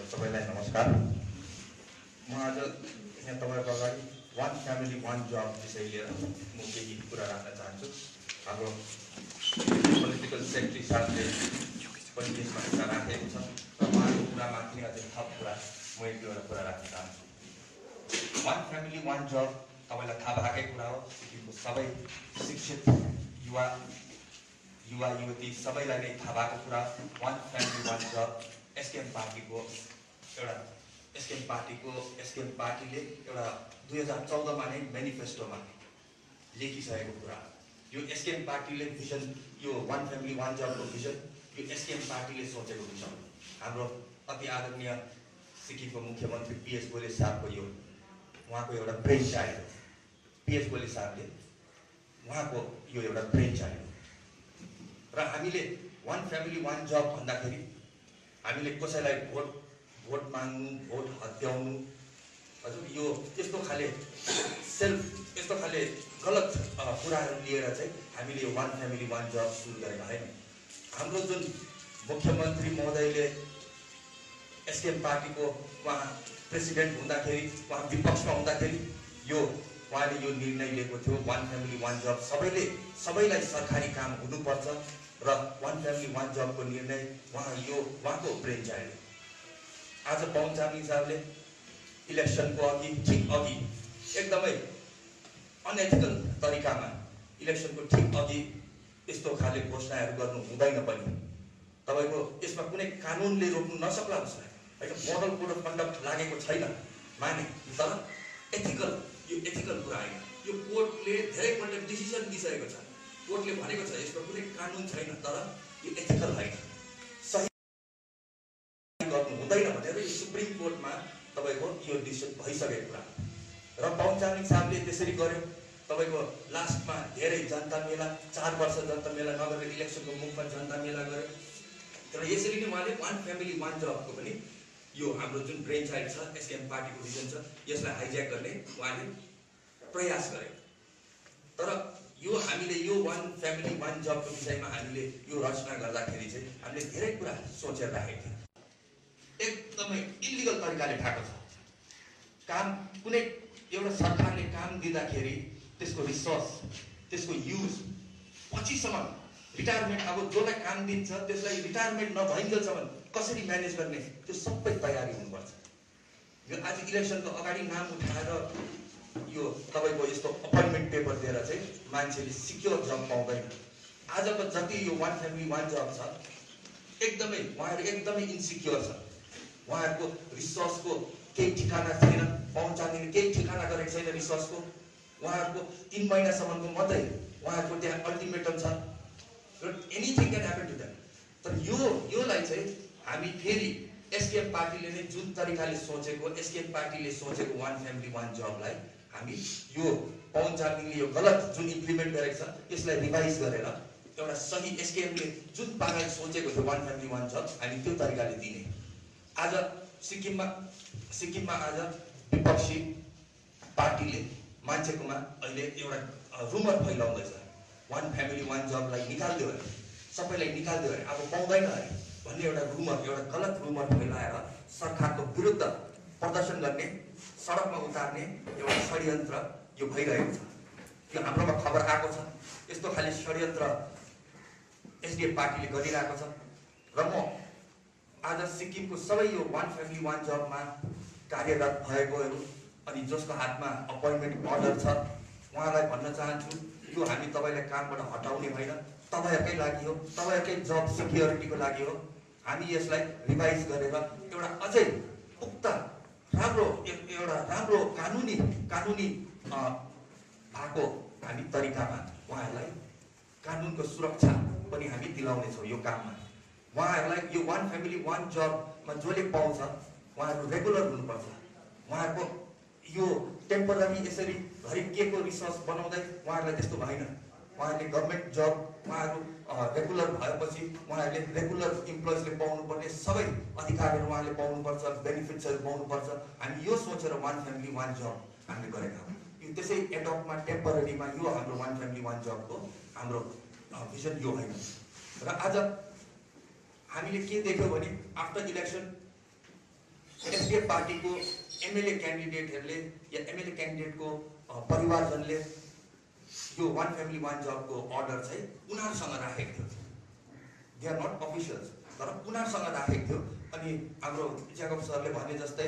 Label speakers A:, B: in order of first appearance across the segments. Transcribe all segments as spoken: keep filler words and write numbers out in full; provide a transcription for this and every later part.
A: सबैलाई नमस्कार। म आज यहाँ तपाईहरुको अगाडि वान फ्यामिली वान जब विषय लिएर म केही कुरा राख्न चाहन्छु। हाम्रो पोलिटिकल सेक्रेटरी साहबले पनि यसमा कुरा राखेको छ र उहाँको कुरामाथि नै अझै थप कुरा म एक दुईवटा कुरा राख्न चाहन्छु। वान फ्यामिली वान जब तपाईलाई थाहा भएकै कुरा हो। सिक्किमको सबै शिक्षित युवा युवा युवती सबैलाई नै थाहा भएको कुरा। One family one job SKM पार्टीको एउटा एसकेएम पार्टीको एसकेएम पार्टीले एउटा दुई हजार चौधमा नै मेनिफेस्टोमा लेखिसकेको कुरा। यो एसकेएम पार्टीले भिजन, यो वान फ्यामिली वान जबको भिजन यो एसकेएम पार्टीले सोचेको भिजन। हाम्रो अति आदरणीय सिक्किमको मुख्यमन्त्री पीएस गोले साहबको यो उहाँको एउटा ब्रेन चाइल्ड हो। पीएस गोले साहबले उहाँको यो एउटा ब्रेन चाइल्ड हो र हामीले वान फ्यामिली वान जब भन्दाखेरि हामीले कसैलाई भोट भोट माग्नु, भोट हत्याउनु, हजुर यो यस्तो खाले सेल्फ यस्तो खाले गलत कुराहरू लिएर चाहिँ हामीले यो वान फ्यामिली वान जब सुरु गरेका होइन। हाम्रो जुन मुख्यमन्त्री महोदयले एसकेएम पार्टीको उहाँ प्रेसिडेन्ट हुँदाखेरि, उहाँ विपक्षमा हुँदाखेरि यो उहाँले यो निर्णय लिएको थियो वान फ्यामिली वान जब सबैले सबैलाई सरकारी काम हुनुपर्छ र वान फ्यामिली वान जबको निर्णय उहाँ यो उहाँको ब्रेन चाइल्ड। आज पवन चामलिङ साहबले इलेक्सनको अघि ठिक अघि एकदमै अनएथिकल तरिकामा इलेक्सनको ठिक अघि यस्तो खाले घोषणाहरू गर्नु हुँदैन पनि। तपाईको यसमा कुनै कानुनले रोक्नु नसक्ला उसलाई होइन। मोडल कोड अफ कन्डक्ट लागेको छैन माने, तर एथिकल यो एथिकल कुरा होइन। यो कोर्टले धेरैपल्ट डिसिजन दिइसकेको छ। कोर्टले भनेको छ यसको कुनै कानुन छैन, तर यो एथिकल होइन, सही गर्नु हुँदैन भनेर यो सुप्रिम कोर्टमा तपाईको यो डिसिजन भइसकेको कुरा र पवन चामलिङ साहबले त्यसरी गर्यो। तपाईको लास्टमा धेरै जनता मेला, चार वर्ष जनता मेला नगरेर इलेक्सनको मुखमा जनता मेला गर्यो। तर यसरी नै उहाँले वान फ्यामिली वान जबको पनि यो हाम्रो जुन ब्रेन चाइल्ड छ, एसकेएम पार्टीको भिजन छ, यसलाई हाइज्याक गर्ने उहाँले प्रयास गरे। तर यो हामीले यो वान फ्यामिली वान जबको विषयमा हामीले यो रचना गर्दाखेरि चाहिँ हामीले धेरै कुरा सोचेर राखेको थियौँ। एकदमै इलिगल तरिकाले भएको छ काम। कुनै एउटा सरकारले काम दिँदाखेरि त्यसको रिसोर्स, त्यसको युज पछिसम्म रिटायरमेन्ट, अब जसलाई काम दिन्छ त्यसलाई रिटायरमेन्ट नभइन्जेलसम्म कसरी म्यानेज गर्ने त्यो सबै तयारी हुनुपर्छ। यो आज इलेक्सनको अगाडि नाम उठाएर यो तपाईको यस्तो अपोइन्टमेन्ट पेपर दिएर चाहिँ मान्छेले सिक्योर जब पाउँदैन। आजको जति यो वान फ्यामिली वान जब छ एकदमै उहाँहरू एकदमै इन्सिक्योर छ। उहाँहरूको रिसोर्सको केही ठिकाना छैन। पवन चामलिङले केही ठिकाना गरेको छैन रिसोर्सको। उहाँहरूको तिन महिनासम्मको मात्रै उहाँहरूको त्यहाँ अल्टिमेटम छ र anything can happen to them. तर यो योलाई चाहिँ हामी फेरि एसकेएम पार्टीले नै जुन तरिकाले सोचेको, एसकेएम पार्टीले सोचेको वान फ्यामिली वान जबलाई हामी यो पवन चामलिङले यो गलत जुन इम्प्लिमेन्ट गरेको छ यसलाई रिभाइज गरेर एउटा सही एसकेएमले जुन पाराले सोचेको थियो वान फ्यामिली वान जब हामी त्यो तरिकाले दिने। आज सिक्किममा सिक्किममा आज विपक्षी पार्टीले मान्छेकोमा अहिले एउटा रुमर फैलाउँदैछ वान फ्यामिली वान जबलाई निकाल्दियो अरे, सबैलाई निकाल्दियो अरे, अब पाउँदैन अरे भन्ने एउटा रुमर, एउटा गलत रुमर फैलाएर सरकारको विरुद्ध प्रदर्शन गर्ने, सडकमा उतार्ने एउटा षड्यन्त्र यो भइरहेको छ। यो हाम्रोमा खबर आएको छ। यस्तो खाले षड्यन्त्र एसडिएफ पार्टीले गरिरहेको छ र म आज सिक्किमको सबै यो वान फ्यामिली वान जबमा कार्यरत भएकोहरू अनि जसको हातमा अपोइन्टमेन्ट अर्डर छ उहाँलाई भन्न चाहन्छु, यो हामी तपाईँलाई कामबाट हटाउने होइन, तपाईँहरूकै लागि हो, तपाईँहरूकै जब सिक्योरिटीको लागि हो। हामी यसलाई रिभाइज गरेर एउटा अझै उक्त राम्रो एउटा राम्रो कानुनी कानुनी भएको हामी तरिकामा उहाँहरूलाई कानुनको सुरक्षा पनि हामी दिलाउनेछौँ यो काममा। उहाँहरूलाई यो वान फ्यामिली वान जबमा जसले पाउँछ उहाँहरू रेगुलर हुनुपर्छ। उहाँहरूको यो टेम्पोररी यसरी घरि के को रिसोर्स बनाउँदै उहाँहरूलाई त्यस्तो भएन। उहाँहरूले गभर्मेन्ट जब उहाँहरू रेगुलर भएपछि उहाँहरूले रेगुलर इम्प्लोइजले पाउनुपर्ने सबै अधिकारहरू उहाँले पाउनुपर्छ, बेनिफिट्सहरू पाउनुपर्छ। हामी यो सोचेर वान फ्यामिली वान जब हामीले गरेका हौँ। यो त्यसै एडप्टमा टेम्पोररीमा यो हाम्रो वान फ्यामिली वान जबको हाम्रो भिजन यो होइन। र आज हामीले के देख्यौँ भने आफ्टर इलेक्सन
B: एसडीएफ पार्टीको एमएलए क्यान्डिडेटहरूले या एमएलए क्यान्डिडेटको परिवारजनले यो वान फ्यामिली वान जबको अर्डर चाहिँ उनीहरूसँग राखेको थियो। दे आर नट अफिसियल्स, तर उनीहरूसँग राखेको थियो। अनि हाम्रो ज्याकब सरले भने जस्तै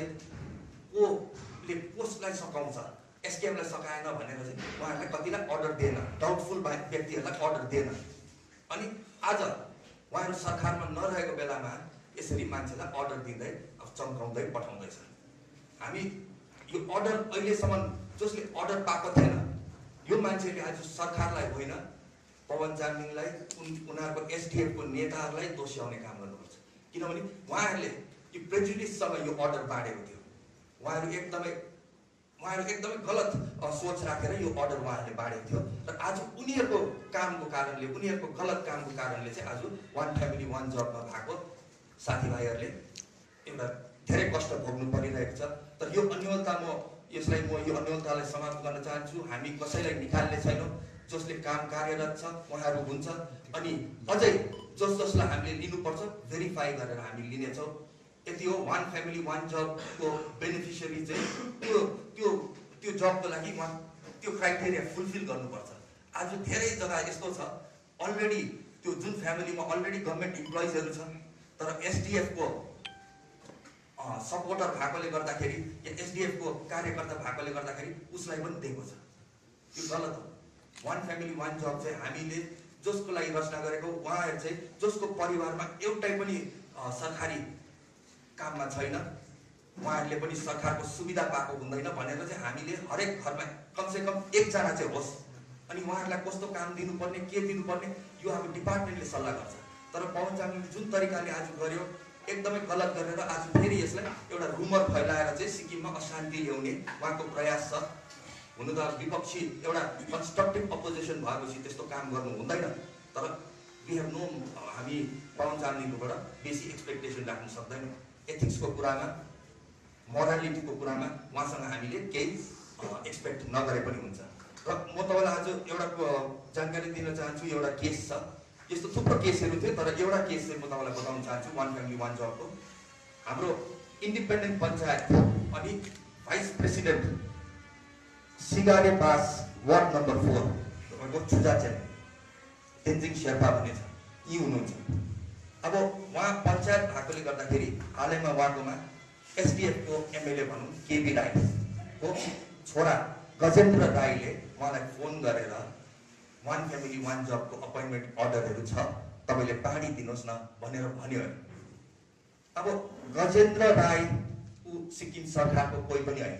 B: कोले कसलाई सकाउँछ, एसकेएमलाई सकाएन भनेर चाहिँ उहाँहरूलाई कतिलाई अर्डर दिएन, डाउटफुल व्यक्तिहरूलाई अर्डर दिएन। अनि आज उहाँहरू सरकारमा नरहेको बेलामा यसरी मान्छेलाई अर्डर दिँदै चम्काउँदै पठाउँदैछ। हामी यो अर्डर अहिलेसम्म जसले अर्डर पाएको थिएन, यो मान्छेले आज सरकारलाई होइन पवन चामलिङलाई उनीहरूको एसडिएफको नेताहरूलाई दोस्याउने काम गर्नुपर्छ। किनभने उहाँहरूले यो प्रेजुडिससँग यो अर्डर बाँडेको थियो। उहाँहरू एकदमै उहाँहरू एकदमै गलत सोच राखेर यो अर्डर उहाँहरूले बाँडेको थियो। र आज उनीहरूको कामको कारणले, उनीहरूको गलत कामको कारणले चाहिँ आज वान फ्यामिली वान जबमा भएको साथीभाइहरूले एउटा धेरै कष्ट भोग्नु परिरहेको छ। तर यो अन्योलता म यसलाई म यो अन्योलतालाई समाप्त गर्न चाहन्छु। हामी कसैलाई निकाल्ने छैनौँ। जसले काम कार्यरत छ उहाँहरू हुन्छ। अनि अझै जस जसलाई हामीले लिनुपर्छ भेरिफाई गरेर हामी लिनेछौँ। यति हो। वान फ्यामिली वान जबको बेनिफिसियरी चाहिँ त्यो त्यो त्यो जबको लागि उहाँ त्यो क्राइटेरिया फुलफिल गर्नुपर्छ। आज धेरै जग्गा यस्तो छ अलरेडी त्यो जुन फ्यामिलीमा अलरेडी गभर्मेन्ट इम्प्लोइजहरू छ, तर एसडिएफको सपोर्टर भएकोले गर्दाखेरि या एसडिएफको कार्यकर्ता भएकोले गर्दाखेरि उसलाई पनि दिएको छ। यो गलत हो। वान फ्यामिली वान जब चाहिँ हामीले जसको लागि रचना गरेको उहाँहरू चाहिँ जसको परिवारमा एउटै पनि सरकारी काममा छैन, उहाँहरूले पनि सरकारको सुविधा पाएको हुँदैन भनेर चाहिँ हामीले हरेक घरमा कमसेकम एकजना चाहिँ होस्। अनि उहाँहरूलाई कस्तो काम दिनुपर्ने, के दिनुपर्ने यो अब डिपार्टमेन्टले सल्लाह गर्छ। तर पवन चामलिङले जुन तरिकाले आज गर्यो एकदमै गलत गरेर आज फेरि यसलाई एउटा रुमर फैलाएर चाहिँ सिक्किममा अशान्ति ल्याउने उहाँको प्रयास छ। हुनु त विपक्षी एउटा कन्स्ट्रक्टिभ अपोजिसन भएपछि त्यस्तो काम गर्नु हुँदैन। तर वी हेभ नो हामी पवन चामलिङबाट बेसी एक्सपेक्टेसन राख्न सक्दैनौँ। एथिक्सको कुरामा, मोरालिटीको कुरामा उहाँसँग हामीले केही एक्सपेक्ट नगरे पनि हुन्छ। र म तपाईँलाई आज एउटा जानकारी दिन चाहन्छु। एउटा केस छ, यस्तो थुप्रो केसहरू थियो तर एउटा केस चाहिँ म तपाईँलाई बताउन चाहन्छु। वान फ्यामिली वान जबको हाम्रो इन्डिपेन्डेन्ट पञ्चायत अनि भाइस प्रेसिडेन्ट सिगारे पास वार्ड नम्बर फोर तपाईँको छुजाचेन तेन्जिङ शेर्पा भन्ने छ, यी हुनुहुन्छ। अब उहाँ पञ्चायत भएकोले गर्दाखेरि हालैमा उहाँकोमा एसडिएफको एमएलए भनौँ केबी राईको छोरा गजेन्द्र राईले उहाँलाई फोन गरेर वान फ्यामिली वान जबको अपोइन्टमेन्ट अर्डरहरू छ, तपाईँले बाँडिदिनुहोस् न भनेर भन्यो। अब गजेन्द्र राई ऊ सिक्किम सरकारको कोही पनि होइन।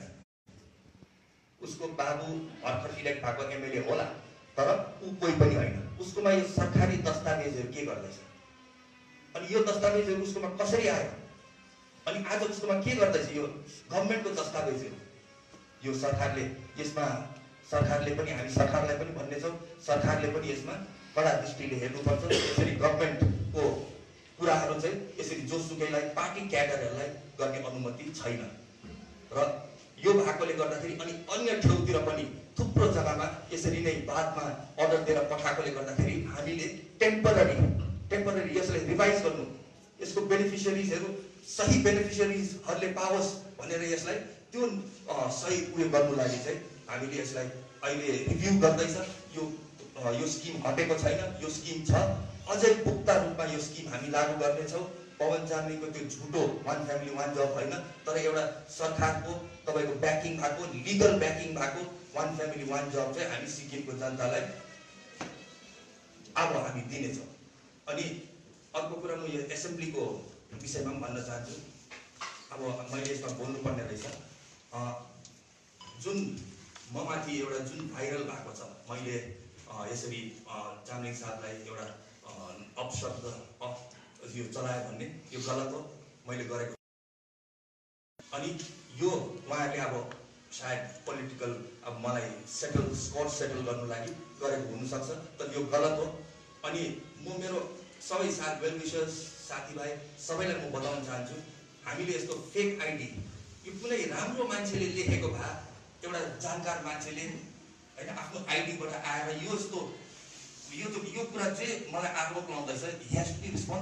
B: उसको बाबु भर्खर इलेक्ट भएको एमएलए होला, तर ऊ कोही पनि होइन। उसकोमा यो सरकारी दस्तावेजहरू के गर्दैछ, अनि यो दस्तावेजहरू उसकोमा कसरी आयो, अनि आज उसकोमा के गर्दैछ, यो गभर्मेन्टको दस्तावेजहरू। यो सरकारले यसमा सरकारले पनि हामी सरकारलाई पनि भन्नेछौँ, सरकारले पनि यसमा कडा दृष्टिले हेर्नुपर्छ। यसरी गभर्मेन्टको कुराहरू चाहिँ यसरी जोसुकैलाई पार्टी क्याडरहरूलाई गर्ने अनुमति छैन। र यो भएकोले गर्दाखेरि अनि अन्य ठाउँतिर पनि थुप्रो जग्गामा यसरी नै बादमा अर्डर दिएर पठाएकोले गर्दाखेरि हामीले टेम्पररी टेम्पररी यसलाई रिभाइज गर्नु, यसको बेनिफिसियरिजहरू सही बेनिफिसियरिजहरूले पाओस् भनेर यसलाई त्यो सही उयो गर्नु लागि चाहिँ हामीले यसलाई अहिले रिभ्यू गर्दैछ। यो यो स्किम हटेको छैन, यो स्किम छ। अझै पुख्ता रूपमा यो स्किम हामी लागू गर्नेछौँ। पवन चामलिङको त्यो झुटो वान फ्यामिली वान जब होइन, तर एउटा सरकारको तपाईँको ब्याकिङ भएको, लिगल ब्याकिङ भएको वान फ्यामिली वान जब चाहिँ हामी सिक्किमको जनतालाई अब हामी दिनेछौँ। अनि अर्को कुरा म यो एसेम्ब्लीको विषयमा पनि भन्न चाहन्छु। अब मैले यसमा बोल्नुपर्ने रहेछ। जुन ममाथि एउटा जुन भाइरल भएको छ, मैले यसरी चामलिङ साहबलाई एउटा अपशब्द यो चलायो भन्ने यो गलत हो, मैले गरेको। अनि यो उहाँहरूले अब सायद पोलिटिकल अब मलाई सेटल स्कोर सेटल गर्नु लागि गरेको हुनसक्छ, तर यो गलत हो। अनि म मेरो सबै साथ वेल विशर्स साथीभाइ सबैलाई म बताउन चाहन्छु, हामीले यस्तो फेक आइडी यो कुनै राम्रो मान्छेले लेखेको भए, एउटा जानकार मान्छेले होइन आफ्नो आइडीबाट आएर यो यस्तो यो त यो कुरा चाहिँ मलाई आरोप लाउँदैछ, he has to be responsible.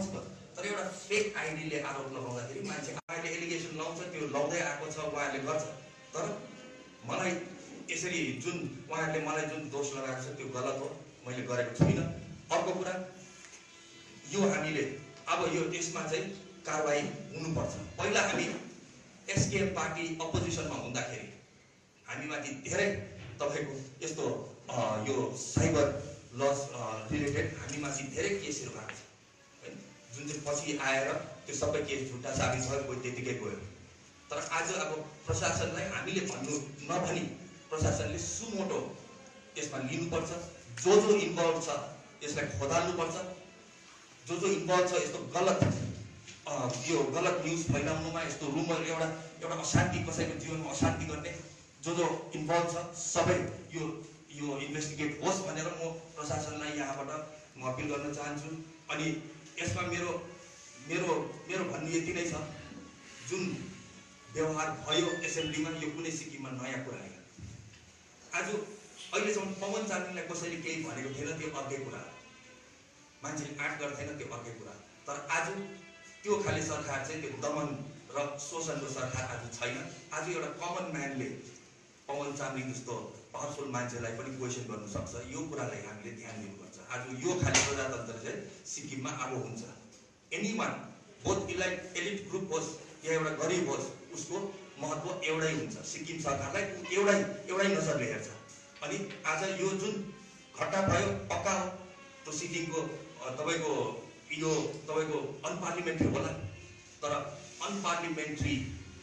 B: तर एउटा फेक आइडीले आरोप लगाउँदाखेरि मान्छे अहिले एलिगेसन लाउँछ, त्यो लाउँदै आएको छ, उहाँहरूले गर्छ। तर मलाई यसरी जुन उहाँहरूले मलाई जुन दोष लगाएको छ त्यो गलत हो, मैले गरेको छुइनँ। अर्को कुरा, यो हामीले अब यो यसमा चाहिँ कारबाही हुनुपर्छ। पहिला हामी एसकेएम पार्टी अपोजिसनमा हुँदाखेरि हामीमाथि धेरै तपाईँको यस्तो यो साइबर लस रिलेटेड हामीमाथि धेरै केसहरू भएको छ, है, जुन चाहिँ पछि आएर त्यो सबै केस झुटा साबित भयो, कोही त्यतिकै गयो। तर आज अब प्रशासनलाई हामीले भन्नु नभनी प्रशासनले सुमोटो यसमा लिनुपर्छ। जो जो इन्भल्भ छ यसलाई खोदाल्नुपर्छ। जो जो इन्भल्भ छ यस्तो गलत यो गलत न्युज फैलाउनुमा, यस्तो रुमर, एउटा एउटा अशान्ति, कसैको जीवनमा अशान्ति गर्ने जो जो इन्भल्भ छ सबै यो यो इन्भेस्टिगेट होस् भनेर म प्रशासनलाई यहाँबाट म अपिल गर्न चाहन्छु। अनि यसमा मेरो मेरो मेरो भन्नु यति नै छ, जुन व्यवहार भयो एसेम्ब्लीमा यो कुनै सिक्किममा नयाँ कुरा होइन। आज अहिलेसम्म पवन चामलिङलाई कसैले केही भनेको थिएन, त्यो अर्कै कुरा, मान्छेले आँट गर्थेन, त्यो अर्कै कुरा। तर आज त्यो खाले सरकार चाहिँ त्यो दमन र शोषणको सरकार आज छैन। आज एउटा कमन म्यानले पवन चामलिङ जस्तो पावरफुल मान्छेलाई पनि क्वेसन गर्नु सक्छ। यो कुरालाई हामीले ध्यान दिनुपर्छ। आज यो खाले प्रजातन्त्र चाहिँ सिक्किममा अब हुन्छ। Any one, both elite elite group होस् या एउटा गरिब होस्, उसको महत्त्व एउटै हुन्छ। सिक्किम सरकारलाई एउटै एउटै नजरले हेर्छ। अनि आज यो जुन घटना भयो पक्का हो, त्यो सिक्किमको तपाईँको यो तपाईँको अनपार्लिमेन्ट्री होला, तर अनपार्लिमेन्ट्री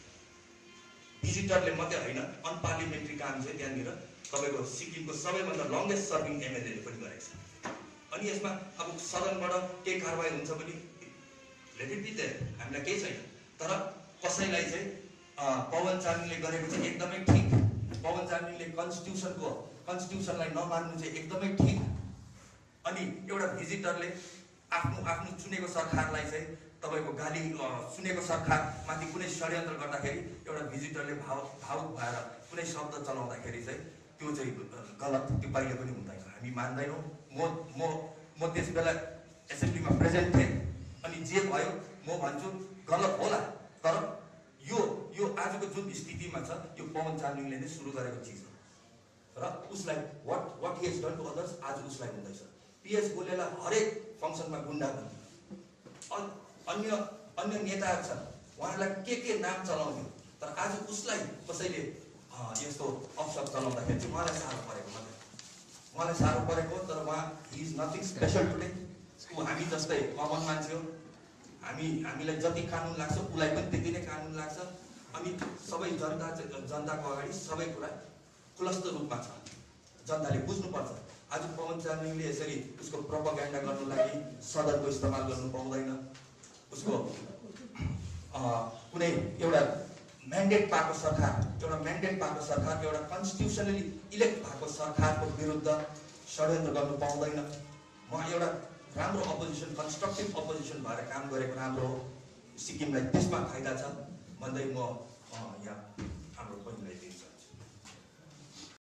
B: भिजिटरले मात्रै होइन, अनपार्लिमेन्ट्री काम चाहिँ त्यहाँनिर तपाईँको सिक्किमको सबैभन्दा लङ्गेस्ट सर्भिङ एमएलएले पनि गरेको छ। अनि यसमा अब सदनबाट केही कारबाही हुन्छ भने लेट इट बी देयर, हामीलाई केही छैन। तर कसैलाई चाहिँ पवन चामलिङले गरेको चाहिँ एकदमै ठिक, पवन चामलिङले कन्स्टिट्युसनको कन्स्टिट्युसनलाई नमान्नु चाहिँ एकदमै ठिक। अनि एउटा भिजिटरले आफ्नो आफ्नो चुनेको सरकारलाई चाहिँ तपाईँको गाली सुनेको सरकारमाथि कुनै षड्यन्त्र गर्दाखेरि एउटा भिजिटरले भाव भावुक भएर कुनै शब्द चलाउँदाखेरि चाहिँ त्यो चाहिँ गलत, त्यो कहिले पनि हुँदैन, हामी मान्दैनौँ। म म म त्यस बेला एसेम्ब्लीमा प्रेजेन्ट थिएँ। अनि जे भयो म भन्छु गलत होला, तर यो यो आजको जुन स्थितिमा छ यो पवन चामलिङले नै सुरु गरेको चिज हो र उसलाई what what he has done to others आज उसलाई हुँदैछ। पिएस गोलेलाई हरेक फङ्सनमा गुन्डा भन्थ्यो, अन्य अन्य नेताहरू छन् उहाँहरूलाई के के नाम चलाउँथ्यो, तर आज उसलाई कसैले यस्तो अवसर चलाउँदाखेरि चाहिँ उहाँलाई साह्रो परेको मात्रै, उहाँलाई साह्रो परेको। तर उहाँ he is nothing special today. ऊ हामी जस्तै कमन मान्छे हो। हामी हामीलाई जति कानुन लाग्छ उसलाई पनि त्यति नै कानुन लाग्छ। अनि सबै जनता जनताको अगाडि सबै कुरा खुलस्त रूपमा छ, जनताले बुझ्नुपर्छ। आज पवन चामलिङले यसरी उसको प्रोपागेन्डा गर्नु लागि सदनको इस्तेमाल गर्नु पाउँदैन। उसको कुनै एउटा म्यान्डेट पाएको सरकार, एउटा म्यान्डेट पाएको सरकार, एउटा कन्स्टिट्युसनली इलेक्ट भएको सरकारको विरुद्ध षड्यन्त्र गर्नु पाउँदैन। म एउटा राम्रो अपोजिसन, कन्स्ट्रक्टिभ अपोजिसन भएर काम गरेको राम्रो हो, सिक्किमलाई त्यसमा फाइदा छ भन्दै म यहाँ हाम्रो पनि